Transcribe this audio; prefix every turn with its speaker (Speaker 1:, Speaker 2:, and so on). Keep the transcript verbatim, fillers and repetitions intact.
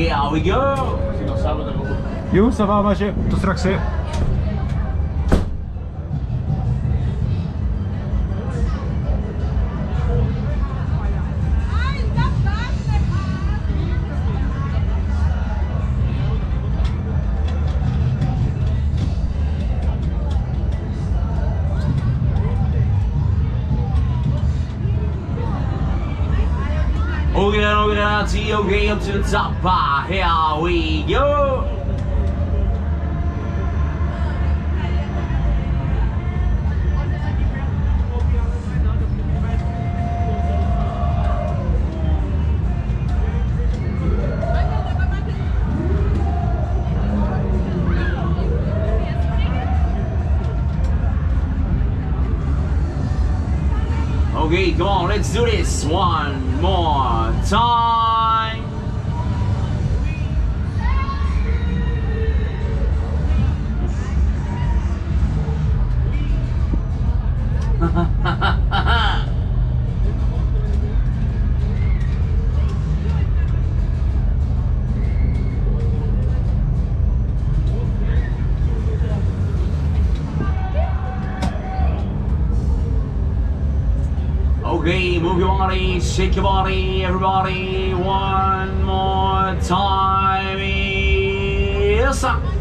Speaker 1: Here we go.
Speaker 2: Jo, ça va magie. Tot straks hè.
Speaker 1: Okay, okay, okay, up to the top bar. Here we go. Okay, come on, let's do this one more time. Okay, move your body, shake your body, everybody, one more time. Yes, sir.